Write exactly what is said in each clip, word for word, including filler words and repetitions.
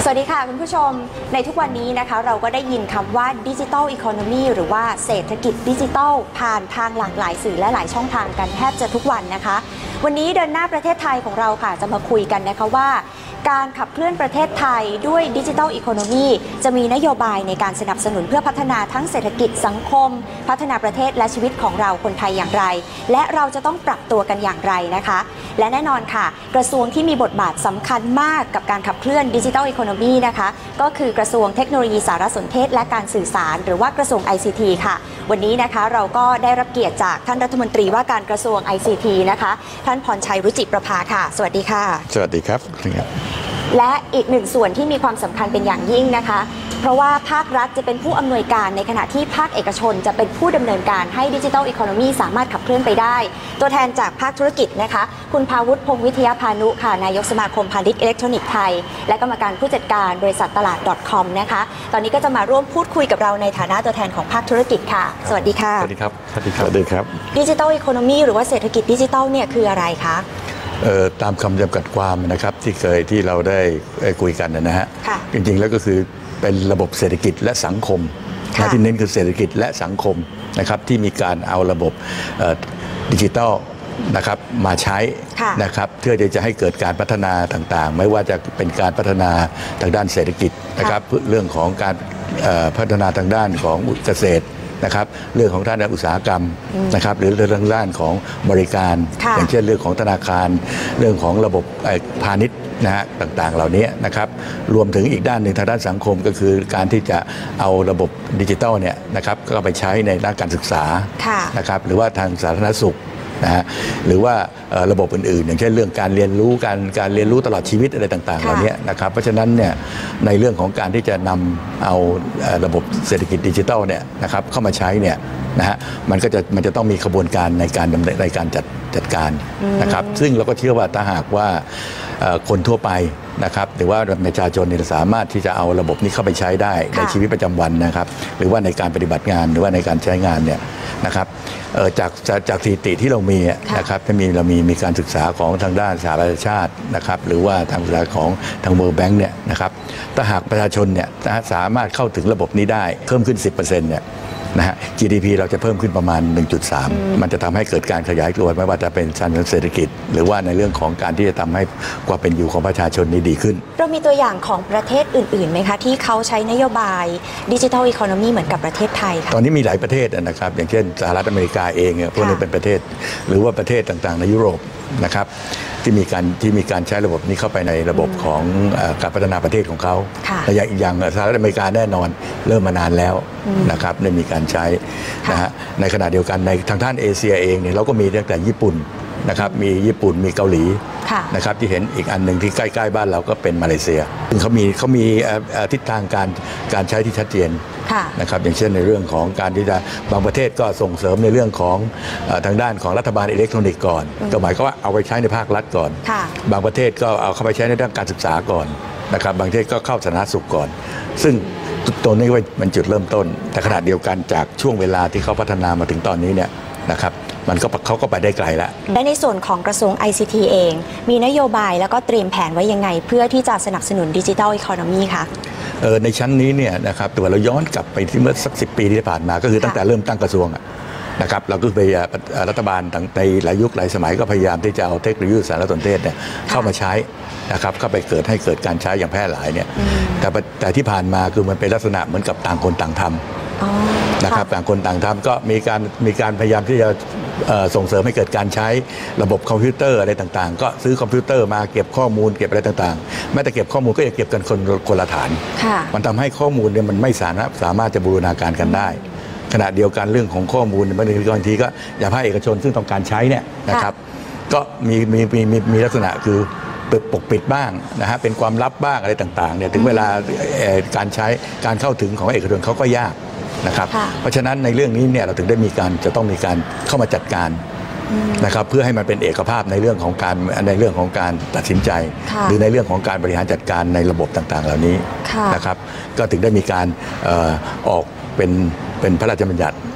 วัสดีค่ะคุณผู้ชมในทุกวันนี้นะคะเราก็ได้ยินคำว่าดิจิทัลอีโคโนมีหรือว่าเศรษฐกิจดิจิทัลผ่านทางหลากหลายสื่อและหลายช่องทางกันแทบจะทุกวันนะคะวันนี้เดินหน้าประเทศไทยของเราค่ะจะมาคุยกันนะคะว่าการขับเคลื่อนประเทศไทยด้วยดิจิทัลอีโคโนมีจะมีนโยบายในการสนับสนุนเพื่อพัฒนาทั้งเศรษฐกิจสังคมพัฒนาประเทศและชีวิตของเราคนไทยอย่างไรและเราจะต้องปรับตัวกันอย่างไรนะคะและแน่นอนค่ะกระทรวงที่มีบทบาทสำคัญมากกับการขับเคลื่อนดิจิทัลอีโคโนมีนะคะก็คือกระทรวงเทคโนโลยีสารสนเทศและการสื่อสารหรือว่ากระทรวง ไอ ซี ที ค่ะวันนี้นะคะเราก็ได้รับเกียรติจากท่านรัฐมนตรีว่าการกระทรวง ไอ ซี ที นะคะท่านพรชัยรุจิประภาค่ะสวัสดีค่ะสวัสดีครับและอีกหนึ่งส่วนที่มีความสำคัญเป็นอย่างยิ่งนะคะเพราะว่าภาครัฐจะเป็นผู้อำนวยการในขณะที่ภาคเอกชนจะเป็นผู้ดำเนินการให้ดิจิทัลอีโคโนมีสามารถขับเคลื่อนไปได้ตัวแทนจากภาคธุรกิจนะคะคุณภาวุฒิพงษ์วิทยาพานุค่ะนายกสมาคมพาณิชย์อิเล็กทรอนิกส์ไทยและกรรมการผู้จัดการบริษัทตลาด .com นะคะตอนนี้ก็จะมาร่วมพูดคุยกับเราในฐานะตัวแทนของภาคธุรกิจค่ะสวัสดีค่ะสวัสดีครับสวัสดีครับสวัสดีครับดิจิทัลอีโคโนมีหรือว่าเศรษฐกิจดิจิทัลเนี่ยคืออะไรคะตามคำจำกัดความนะครับที่เคยที่เราได้คุยกันนะฮะจริงๆแล้วก็คือเป็นระบบเศรษฐกิจและสังคมที่เน้นคือเศรษฐกิจและสังคมนะครับที่มีการเอาระบบดิจิทัลนะครับมาใช้นะครับเพื่อที่จะให้เกิดการพัฒนาต่างๆไม่ว่าจะเป็นการพัฒนาทางด้านเศรษฐกิจนะครับเรื่องของการพัฒนาทางด้านของเกษตรนะครับเรื่องของด้านอุตสาหกรรมนะครับหรือเรื่องด้านของบริการอย่างเช่นเรื่องของธนาคารเรื่องของระบบพาณิชย์นะฮะต่างๆเหล่านี้นะครับรวมถึงอีกด้านหนึ่งทางด้านสังคมก็คือการที่จะเอาระบบดิจิทัลเนี่ยนะครับก็ไปใช้ในด้านการศึกษานะครับหรือว่าทางสาธารณสุขนะฮะหรือว่าระบบอื่นๆอย่างเช่นเรื่องการเรียนรู้การการเรียนรู้ตลอดชีวิตอะไรต่างๆเหล่านี้นะครับเพราะฉะนั้นเนี่ยในเรื่องของการที่จะนำเอาระบบเศรษฐกิจดิจิทัลเนี่ยนะครับเข้ามาใช้เนี่ยนะฮะมันก็จะมันจะต้องมีกระบวนการในการดำเนินในการจัดจัดการนะครับซึ่งเราก็เชื่อว่าถ้าหากว่าคนทั่วไปนะครับหรือว่าประชาชนเนี่ยสามารถที่จะเอาระบบนี้เข้าไปใช้ได้ในชีวิตประจำวันนะครับหรือว่าในการปฏิบัติงานหรือว่าในการใช้งานเนี่ยนะครับจากจากสถิติที่เรามีนะครับถ้ามีเรามีมีการศึกษาของทางด้านสหประชาชาตินะครับหรือว่าทางศึกษาของทาง World Bank เนี่ยนะครับถ้าหากประชาชนเนี่ยสามารถเข้าถึงระบบนี้ได้เพิ่มขึ้น สิบเปอร์เซ็นต์ เนี่ยนะฮะ จี ดี พี เราจะเพิ่มขึ้นประมาณ หนึ่งจุดสาม มันจะทำให้เกิดการขยายตัวไม่ว่าจะเป็นทางเศรษฐกิจหรือว่าในเรื่องของการที่จะทำให้ความเป็นอยู่ของประชาชนนี้ดีขึ้นเรามีตัวอย่างของประเทศอื่นๆไหมคะที่เขาใช้นโยบายดิจิทัลอีโคโนมีเหมือนกับประเทศไทยค่ะตอนนี้มีหลายประเทศนะครับอย่างเช่นสหรัฐอเมริกาเองเนี่ยพวกนี้เป็นประเทศหรือว่าประเทศต่างๆในยุโรปนะครับที่มีการที่มีการใช้ระบบนี้เข้าไปในระบบของการพัฒนาประเทศของเขาและอย่างอีกอย่างสหรัฐอเมริกาแน่นอนเริ่มมานานแล้วนะครับได้มีการใช้นะฮะในขณะเดียวกันในทางด้านเอเชียเองเนี่ยเราก็มีตั้งแต่ญี่ปุ่นนะครับมีญี่ปุ่นมีเกาหลีนะครับที่เห็นอีกอันหนึ่งที่ใกล้ๆบ้านเราก็เป็นมาเลเซียซึ่งเขามีเขามีทิศทางการการใช้ที่ชัดเจนนะครับอย่างเช่นในเรื่องของการที่จะบางประเทศก็ส่งเสริมในเรื่องของทางด้านของรัฐบาลอิเล็กทรอนิกส์ก่อนก็หมายความว่าเอาไปใช้ในภาครัฐก่อนบางประเทศก็เอาเข้าไปใช้ในด้านการศึกษาก่อนนะครับบางประเทศก็เข้าสาธารณสุขก่อนซึ่งตัวนี้เป็นจุดเริ่มต้นแต่ขณะเดียวกันจากช่วงเวลาที่เขาพัฒนามาถึงตอนนี้เนี่ยนะครับมันก็เขาก็ไปได้ไกลแล้วและในส่วนของกระทรวง ไอ ซี ที เองมีนโยบายแล้วก็เตรียมแผนไว้ยังไงเพื่อที่จะสนับสนุนดิจิทัลอีโคโนมีคะในชั้นนี้เนี่ยนะครับตัวเราย้อนกลับไปที่เมื่อสักสิบปีที่ผ่านมาก็คือตั้งแต่เริ่มตั้งกระทรวงนะครับเราก็ไปรัฐบาลในหลายยุคหลายสมัยก็พยายามที่จะเอาเทคโนโลยีสารสนเทศเนี่ยเข้ามาใช้นะครับเข้าไปเกิดให้เกิดการใช้อย่างแพร่หลายเนี่ยแต่แต่ที่ผ่านมาคือมันเป็นลักษณะเหมือนกับต่างคนต่างทำนะครับต่างคนต่างทำก็มีการมีการพยายามที่จะส่งเสริมให้เกิดการใช้ระบบคอมพิวเตอร์อะไรต่างๆก็ซื้อคอมพิวเตอร์มาเก็บข้อมูลเก็บอะไรต่างๆแม้แต่เก็บข้อมูลก็ยังเก็บกันคนคนละฐานมันทำให้ข้อมูลเนี่ยมันไม่สามารถสามารถจะบูรณาการกันได้ขณะเดียวกันเรื่องของข้อมูลบางทีบางทีก็อย่าภาคเอกชนซึ่งต้องการใช้เนี่ยนะครับก็มีมีมีมีมีลักษณะคือปกปิดบ้างนะฮะเป็นความลับบ้างอะไรต่างๆเนี่ยถึงเวลาการใช้การเข้าถึงของเอกชนเขาก็ยากนะครับเพราะฉะนั้นในเรื่องนี้เนี่ยเราถึงได้มีการจะต้องมีการเข้ามาจัดการนะครับเพื่อให้มันเป็นเอกภาพในเรื่องของการในเรื่องของการตัดสินใจหรือในเรื่องของการบริหารจัดการในระบบต่างๆเหล่านี้นะครับก็ถึงได้มีการออกเป็นเป็นพระราชบัญญัติ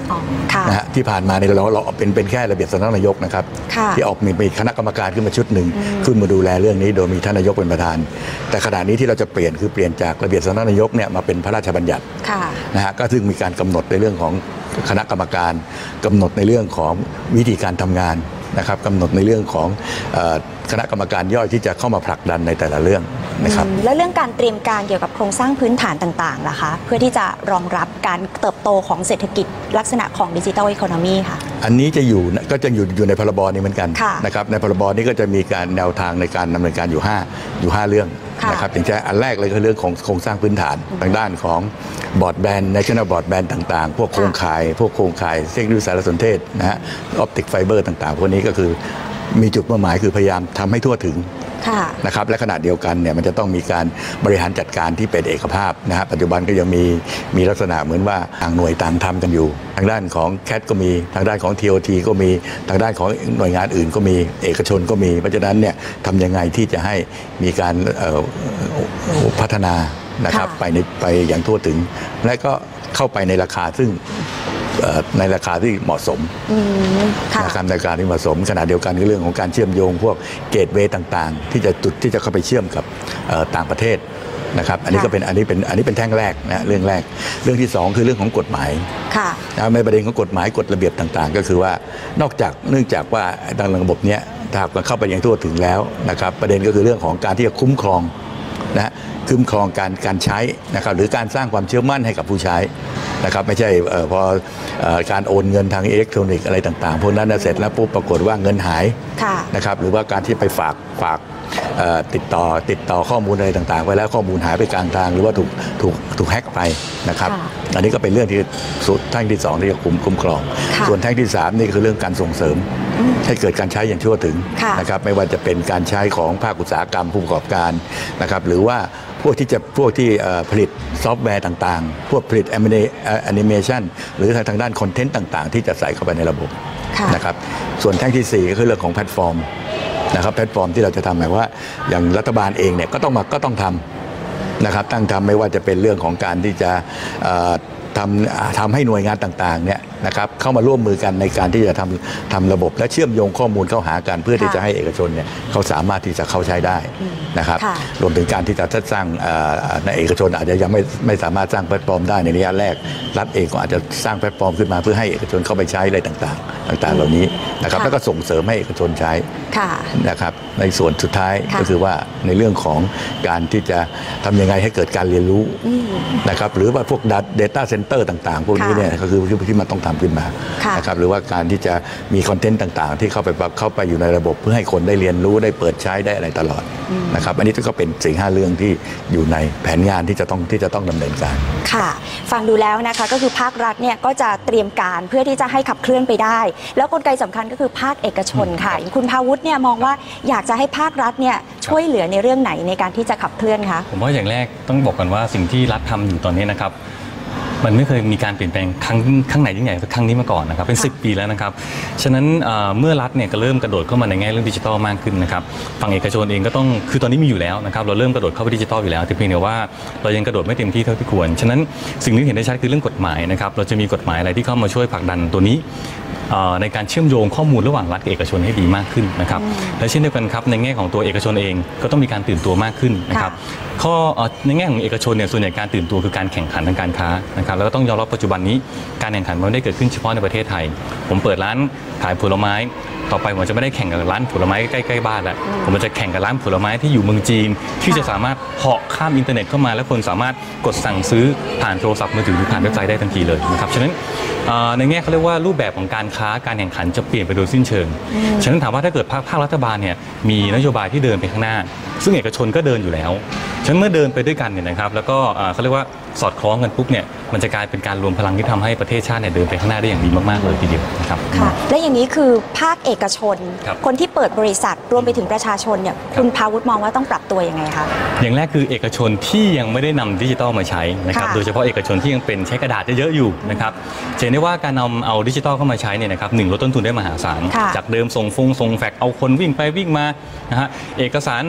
นะฮะที่ผ่านมาเนี่ยเราเราเป็นเป็นแค่ระเบียบสำนักนายกนะครับที่ออกมีคณะกรรมการขึ้นมาชุดหนึ่งขึ้นมาดูแลเรื่องนี้โดยมีท่านนายกเป็นประธานแต่ขณะนี้ที่เราจะเปลี่ยนคือเปลี่ยนจากระเบียบสำนักนายกเนี่ยมาเป็นพระราชบัญญัตินะฮะก็ซึ่งมีการกำหนดในเรื่องของคณะกรรมการกำหนดในเรื่องของวิธีการทำงานนะครับกำหนดในเรื่องของคณะกรรมการย่อยที่จะเข้ามาผลักดันในแต่ละเรื่องนะครับแล้วเรื่องการเตรียมการเกี่ยวกับโครงสร้างพื้นฐานต่างๆล่ะคะเพื่อที่จะรองรับการเติบโตของเศรษฐกิจลักษณะของดิจิทัลอีโคโนมีค่ะอันนี้จะอยู่ก็จะอยู่อยู่ในพรบนี้เหมือนกันนะครับในพรบนี้ก็จะมีการแนวทางในการดำเนินการอยู่ห้าอยู่ห้าเรื่องนะครับอย่างเช่นอันแรกเลยคือเรื่องของโครงสร้างพื้นฐานทางด้านของบอร์ดแบนด์ National Broadband ต่างๆพวกโครงข่ายพวกโครงข่ายเทคโนโลยีสารสนเทศนะฮะออปติกไฟเบอร์ต่างๆพวกนี้ก็คือมีจุดมุ่งหมายคือพยายามทำให้ทั่วถึงนะครับและขณะเดียวกันเนี่ยมันจะต้องมีการบริหารจัดการที่เป็นเอกภาพนะฮะปัจจุบันก็ยังมีมีลักษณะเหมือนว่าทางหน่วยต่างทำกันอยู่ทางด้านของแคทก็มีทางด้านของ ที โอ ที ก็มีทางด้านของหน่วยงานอื่นก็มีเอกชนก็มีเพราะฉะนั้นเนี่ยทำยังไงที่จะให้มีการพัฒนานะครับไปในไปอย่างทั่วถึงและก็เข้าไปในราคาซึ่งในราคาที่เหมาะสมนะครับในราคาที่เหมาะสมขณะเดียวกันในเรื่องของการเชื่อมโยงพวกเกตเวย์ต่างๆที่จะจุดที่จะเข้าไปเชื่อมกับต่างประเทศนะครับอันนี้ก็เป็นอันนี้เป็นอันนี้เป็นแท่งแรกนะเรื่องแรกเรื่องที่สองคือเรื่องของกฎหมายในประเด็นของกฎหมายกฎระเบียบต่างๆก็คือว่านอกจากเนื่องจากว่าทางระบบนี้ถ้าเข้าไปอย่างทั่วถึงแล้วนะครับประเด็นก็คือเรื่องของการที่จะคุ้มครองนะคุ้มครองการการใช้นะครับหรือการสร้างความเชื่อมั่นให้กับผู้ใช้นะครับไม่ใช่พอการโอนเงินทางอิเล็กทรอนิกส์อะไรต่างๆพวกนั้นเสร็จแล้วปุ๊บปรากฏว่าเงินหายนะครับหรือว่าการที่ไปฝากฝากติดต่อติดต่อข้อมูลอะไรต่างๆไปแล้วข้อมูลหายไปกลางทางหรือว่าถูกถูกถูกแฮ็กไปนะครับอันนี้ก็เป็นเรื่องที่สุดแท่งที่สองที่จะคุ้มคุ้มครองส่วนแท่งที่สามนี่คือเรื่องการส่งเสริมให้เกิดการใช้อย่างทั่วถึงนะครับไม่ว่าจะเป็นการใช้ของภาคอุตสาหกรรมผู้ประกอบการนะครับหรือว่าพวกที่จะพวกที่ผลิตซอฟต์แวร์ต่างๆพวกผลิตแอนิเมชันหรือทางด้านคอนเทนต์ต่างๆที่จะใส่เข้าไปในระบบนะครับส่วนแท่งที่สี่ก็คือเรื่องของแพลตฟอร์มนะครับแพลตฟอร์มที่เราจะทำหมายว่าอย่างรัฐบาลเองเนี่ยก็ต้องมาก็ต้องทำนะครับตั้งทำไม่ว่าจะเป็นเรื่องของการที่จะทำทำให้หน่วยงานต่างๆเนี่ยนะครับเข้ามาร่วมมือกันในการที่จะทำทำระบบและเชื่อมโยงข้อมูลเข้าหากันเพื่อที่จะให้เอกชนเนี่ยเขาสามารถที่จะเข้าใช้ได้นะครับรวมถึงการที่จะสร้างในเอกชนอาจจะยังไม่ไม่สามารถสร้างแพลตฟอร์มได้ในระยะแรกรัฐเองก็อาจจะสร้างแพลตฟอร์มขึ้นมาเพื่อให้เอกชนเข้าไปใช้อะไรต่างๆต่างๆเหล่านี้นะครับแล้วก็ส่งเสริมให้เอกชนใช้นะครับในส่วนสุดท้ายก็คือว่าในเรื่องของการที่จะทำยังไงให้เกิดการเรียนรู้นะครับหรือว่าพวก data center ต่างๆพวกนี้เนี่ยก็คือที่มันต้องทำขึ้นมานะครับหรือว่าการที่จะมีคอนเทนต์ต่างๆที่เข้าไปเข้าไปอยู่ในระบบเพื่อให้คนได้เรียนรู้ได้เปิดใช้ได้อะไรตลอดนะครับอันนี้ก็เป็นสิ่งห้าเรื่องที่อยู่ในแผนงานที่จะต้องที่จะต้องดำเนินการค่ะฟังดูแล้วนะคะก็คือภาครัฐเนี่ยก็จะเตรียมการเพื่อที่จะให้ขับเคลื่อนไปได้แล้วกลไกสำคัญก็คือภาคเอกชนค่ะคุณภาวุฒิเนี่ยมองว่าอยากจะให้ภาครัฐเนี่ยช่วยเหลือในเรื่องไหนในการที่จะขับเคลื่อนคะผมว่าอย่างแรกต้องบอกกันว่าสิ่งที่รัฐทำอยู่ตอนนี้นะครับมันไม่เคยมีการเปลี่ยนแปลงครั้งครั้งไหนยิ่งใหญ่ครั้งนี้มาก่อนนะครับเป็นสิบปีแล้วนะครับฉะนั้นเมื่อรัฐเนี่ยก็เริ่มกระโดดเข้ามาในแง่เรื่องดิจิทัลมากขึ้นนะครับฝั่งเอกชนเองก็ต้องคือตอนนี้มีอยู่แล้วนะครับเราเริ่มกระโดดเข้าไปดิจิทัลอยู่แล้วแต่เพียงแต่ว่าเรายังกระโดดไม่เต็มที่เท่าที่ควรฉะนั้นสิ่งที่เห็นได้ชัดคือเรื่องกฎหมายนะครับเราจะมีกฎหมายอะไรที่เข้ามาช่วยผลักดันตัวนี้ในการเชื่อมโยงข้อมูลระหว่างรัฐกับเอกชนให้ดีมากขึ้นนะครับและเช่นเดียวกันครับในแง่ของตัวเอกชนเองก็ต้องมีการตื่นตัวมากขึ้นนะครับข้อในแง่ของเอกชนเนี่ยส่วนใหญ่การตื่นตัวคือการแข่งขันทางการค้านะครับแล้วก็ต้องยอมรับปัจจุบันนี้การแข่งขันมันไม่ได้เกิดขึ้นเฉพาะในประเทศไทยผมเปิดร้านขายผลไม้ต่อไปผมจะไม่ได้แข่งกับร้านผลไม้ใกล้ๆบ้านแล้วผมจะแข่งกับร้านผลไม้ที่อยู่เมืองจีนที่จะสามารถเหาะข้ามอินเทอร์เน็ตเข้ามาและคนสามารถกดสั่งซื้อผ่านโทรศัพท์มือถือหรือผ่านเว็บไซต์ได้ทันทีเลยนะครับฉะนั้นในแง่เขาเรียกว่ารูปแบบของการค้าการแข่งขันจะเปลี่ยนไปโดยสิ้นเชิงฉะนั้นถามว่าถ้าเกิดภาคภาครัฐบาลเนี่ยมีนโยบายที่เดินไปข้างหน้าซึ่งเอกชนก็เดินอยู่แล้วฉะนั้นเมื่อเดินไปด้วยกันเนี่ยนะครับแล้วก็เขาเรียกว่าสอดคล้องกันปุ๊บเนี่ยมันจะกลายเป็นการรวมพลังที่ทำให้ประเทศชาติเนี่ยเดินไปข้างหน้าได้อย่างดีมากๆเลยทีเดียวนะครับค่ะและอย่างนี้คือภาคเอกชนคนที่เปิดบริษัทรวมไปถึงประชาชนเนี่ยคุณภาวุฒิมองว่าต้องปรับตัวยังไงคะอย่างแรกคือเอกชนที่ยังไม่ได้นำดิจิทัลมาใช้นะครับโดยเฉพาะเอกชนที่ยังเป็นใช้กระดาษเยอะๆอยู่นะครับเห็นได้ว่าการนำเอาดิจิทัลเข้ามาใช้เนี่ยนะครับหนึ่งลดต้นทุนได้มหาศาลจากเดิมส่งฟงส่งแฟกซ์เอาคนวิ่งไปวิ่งมานะฮะเอกสารพนักงานบัญ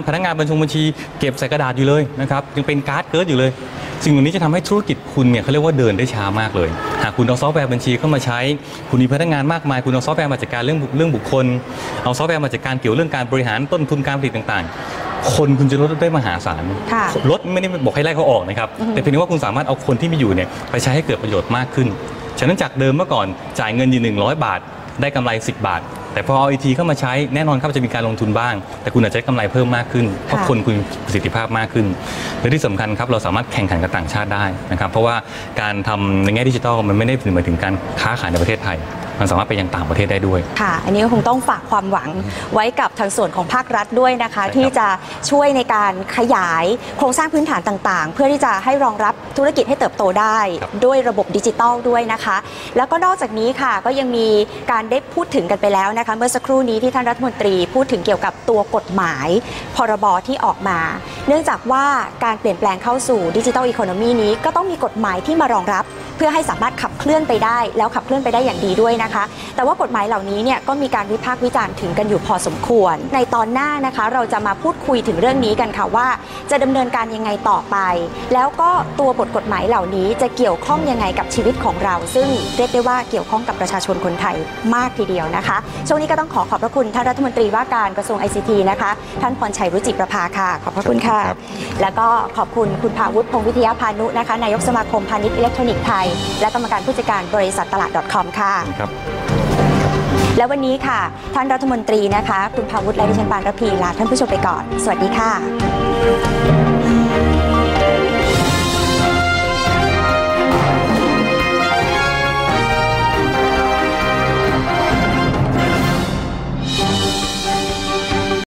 บัญชงบัญชีเก็บใส่กระดาษอยู่เลยนะครับยังเป็นการ์ดเกิร์ดอยู่เลยสิ่งเหล่านี้จะทำให้ธุรกิจคุณเนี่ยเขาเรียกว่าเดินได้ช้ามากเลยหากคุณเอาซอฟต์แวร์บัญชีเข้ามาใช้คุณมีพนักงานมากมายคุณเอาซอฟต์แวร์มาจัดการเรื่องเรื่องบุคคลเอาซอฟต์แวร์มาจัดการเกี่ยวเรื่องการบริหารต้นทุนการผลิตต่างๆคนคุณจะลดได้มหาศาลลดไม่ได้บอกให้ไล่เขาออกนะครับแต่เพียงว่าคุณสามารถเอาคนที่มีอยู่เนี่ยไปใช้ให้เกิดประโยชน์มากขึ้นฉะนั้นจากเดิมเมื่อก่อนจ่ายเงินอยู่หนึ่งร้อยบาทได้กำไรสิบบาทแต่พอเอา อี ที เข้ามาใช้แน่นอนครับจะมีการลงทุนบ้างแต่คุณอาจจะได้กำไรเพิ่มมากขึ้นเพราะคนคุณประสิทธิภาพมากขึ้นและที่สำคัญครับเราสามารถแข่งขันกับต่างชาติได้นะครับเพราะว่าการทำในแง่ดิจิทัลมันไม่ได้หมายถึงการค้าขายในประเทศไทยมันสามารถไปยังต่างประเทศได้ด้วยค่ะอันนี้ก็คงต้องฝากความหวังไว้กับทางส่วนของภาครัฐด้วยนะคะที่จะช่วยในการขยายโครงสร้างพื้นฐานต่างๆเพื่อที่จะให้รองรับธุรกิจให้เติบโตได้ด้วยระบบดิจิทัลด้วยนะคะแล้วก็นอกจากนี้ค่ะก็ยังมีการได้พูดถึงกันไปแล้วนะคะเมื่อสักครู่นี้ที่ท่านรัฐมนตรีพูดถึงเกี่ยวกับตัวกฎหมายพรบที่ออกมาเนื่องจากว่าการเปลี่ยนแปลงเข้าสู่ดิจิทัลอีโคโนมีนี้ก็ต้องมีกฎหมายที่มารองรับเพื่อให้สามารถขับเคลื่อนไปได้แล้วขับเคลื่อนไปได้อย่างดีด้วยนะคะแต่ว่ากฎหมายเหล่านี้เนี่ยก็มีการวิพากษ์วิจารณ์ถึงกันอยู่พอสมควรในตอนหน้านะคะเราจะมาพูดคุยถึงเรื่องนี้กันค่ะว่าจะดำเนินการยังไงต่อไปแล้วก็ตัวบทกฎหมายเหล่านี้จะเกี่ยวข้องยังไงกับชีวิตของเราซึ่งเรียกได้ว่าเกี่ยวข้องกับประชาชนคนไทยมากทีเดียวนะคะช่วงนี้ก็ต้องขอขอบพระคุณท่านรัฐมนตรีว่าการกระทรวง ไอ ซี ที นะคะท่านพรชัยรุจิประภาค่ะขอบพระคุณค่ะแล้วก็ขอบคุณคุณภาวุฒิพงษ์วิทยาพานุนะคะนายกสมาคมพาณิชย์อิเล็กทรอนิกส์ไทยและกรรมการผู้จัดการบริษัทตลาด .com ค่ะครับและวันนี้ค่ะท่านรัฐมนตรีนะคะคุณภาวุฒิและดิฉันปานระพีลาท่านผู้ชมไปก่อนสวัสดีค่ะ